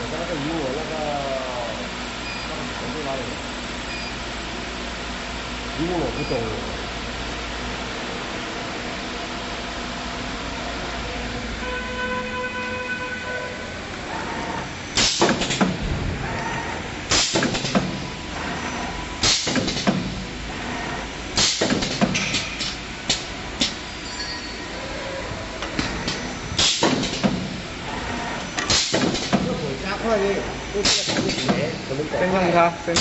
那个鱼我那个程度哪里？鱼我不懂。加快的，都是个长节，可能先用它，先。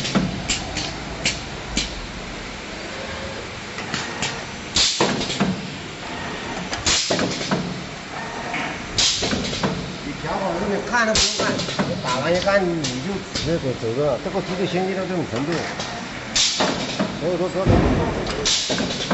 你调好了，你看都不用看，打完一杆你就直接走着，这个速度先进到这种程度，所有的车都。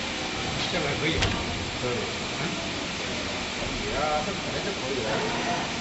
现在可以。 可以。可以啊，这可能就可以了。